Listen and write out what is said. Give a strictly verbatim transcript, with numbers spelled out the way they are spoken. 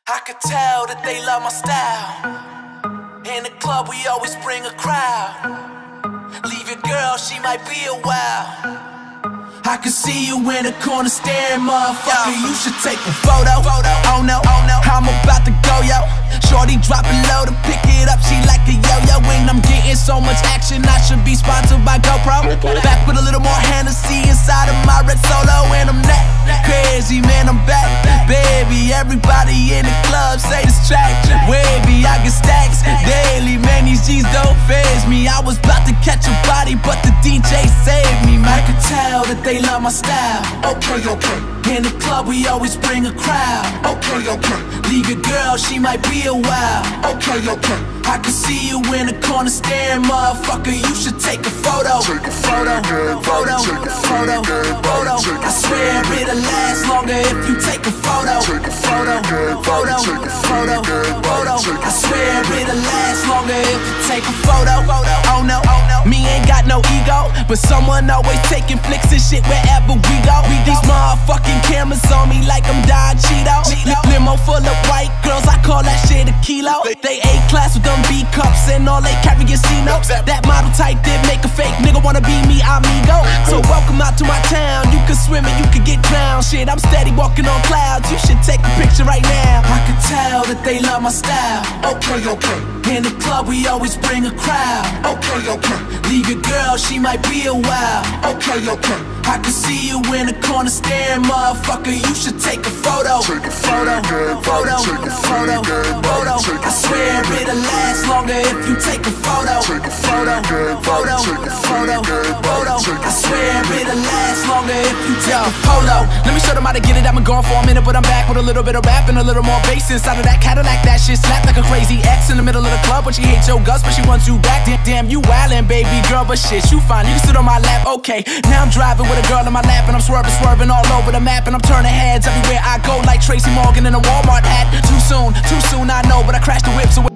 I could tell that they love my style. In the club we always bring a crowd. Leave your girl, she might be a while. I can see you in the corner staring, motherfucker, you should take a photo. Oh no, oh no, I'm about to go, yo. Shorty dropping low to pick it up, she like a yo-yo. And I'm getting so much action, I should be sponsored by GoPro. Back with a little more Hennessy inside of my red Solo. And I'm that crazy, man, I'm back. Baby, everybody in the club say this track wavy, I get stacks daily, man, these G's don't faze me. I was about to catch a body, but the D J saved me, man. I could tell that they love my style. Okay, okay. In the club we always bring a crowd. Okay, okay. Leave your girl, she might be a while. Okay, okay. I can see you in the corner staring, motherfucker, you should take a photo. Take a photo, photo, photo, photo. I swear it'll last longer if you take a photo. Take a photo, photo, photo, photo. I swear it'll last longer if you take a photo. Oh no, me ain't got no ego, but someone always taking flicks and shit wherever we go. These motherfucking cameras on me like I'm Don Cheeto. Limo full of white girls, I call that shit a kilo. They A-class with them B cups and all they carry is C-notes. That model type did make a fake nigga wanna be me, amigo. So welcome out to my town, you can swim and you can get drowned. Shit, I'm steady walking on clouds, you should take a picture right now. I can tell that they love my style. Okay, okay. In the club we always bring a crowd. Okay, okay. Leave your girl, she might be a while. Okay, okay. I can see you in the corner staring, motherfucker, you should take a photo. Take a photo, photo, photo, photo. I swear it'll last longer if you take a photo. Take a photo, photo, photo, photo. I swear it'll last longer if you take a photo. Let me show them how to get it, I've been gone for a minute, but I'm back with a little bit of rap and a little more bass inside of that Cadillac. That shit slapped like a crazy ex in the middle of the club, but she hates your guts, but she wants you back. Damn, you wildin', baby girl, but shit, you fine, you can sit on my lap, okay. Now I'm driving with a girl in my lap and I'm swerving, swerving all over the map, and I'm turning heads everywhere I go like Tracy Morgan in a Walmart hat. Too soon, too soon, I know, but I crashed the whip, so